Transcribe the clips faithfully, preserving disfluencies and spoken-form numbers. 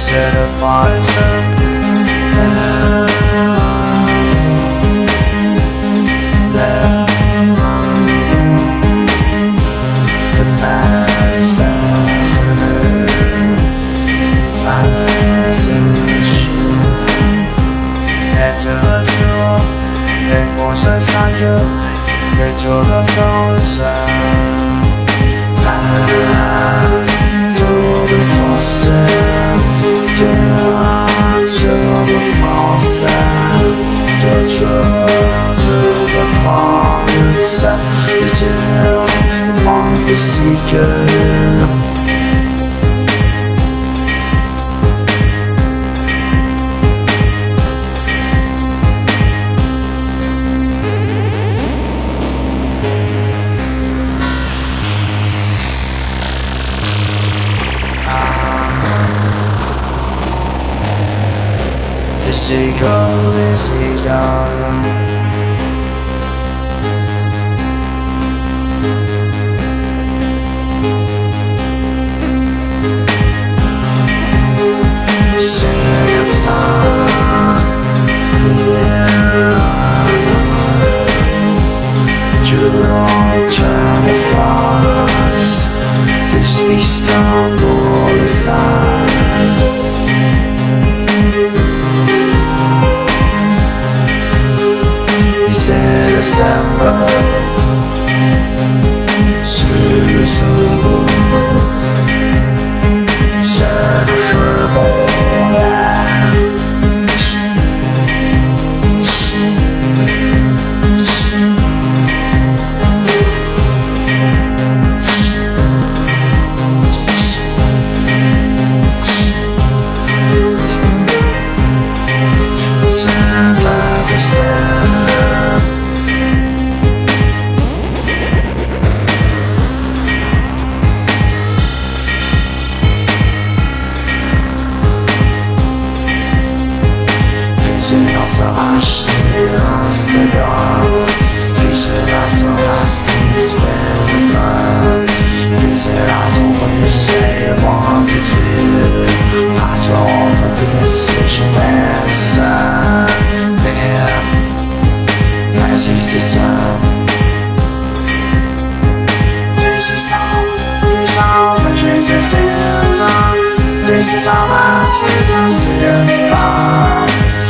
c'est le français. Tür Dez Francez, Tür Dez Francez, Tür Dez Francez, Tür Dez Francez, les Tür Dez Francez. Les cigales, les cigales. C'est comme ça. Tür Dez Francez, bis Istanbul sein. C'est le samba, c'est le samba, c'est le charbon. Acheter un cigare, puis c'est la sorastique, c'est le sang, puis c'est la trouver, c'est le vent qui tue, parce qu'on peut plus que je fais ça, mais, vas-y c'est ça, vas-y ça, vas-y ça, vas-y c'est ça, vas-y ça, vas-y c'est ça.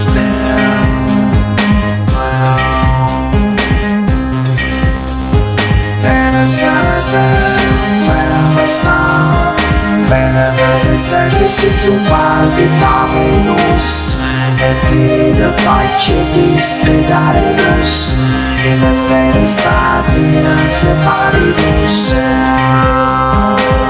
Sempre uma vitamina-nos é vida vai te despedaremos e na felicidade te paremos.